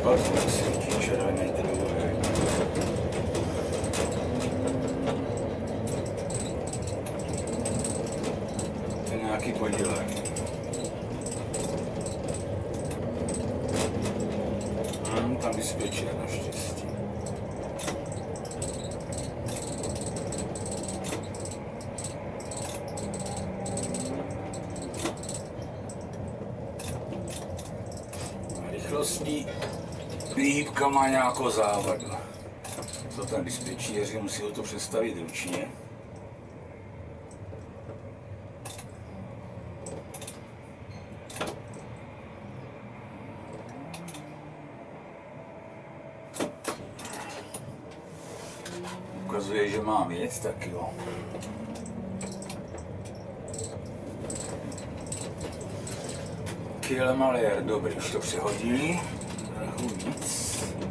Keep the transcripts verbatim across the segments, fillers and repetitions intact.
Pak svítí červený druhý. To je nějaký podílek. Hmm, tam dispečer naštěstí. Rychlostní výhybka má nějakou závadu. To ten dispečíři musí to představit ručně. Ukazuje, že mám jet, tak jo. Kilometr, dobrý, už to přehodili. Trochu víc.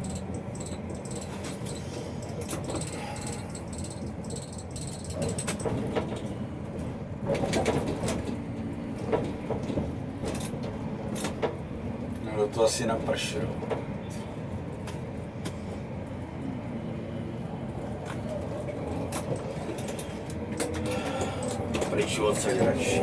No do toho asi napršel. Pryč odsaď radši.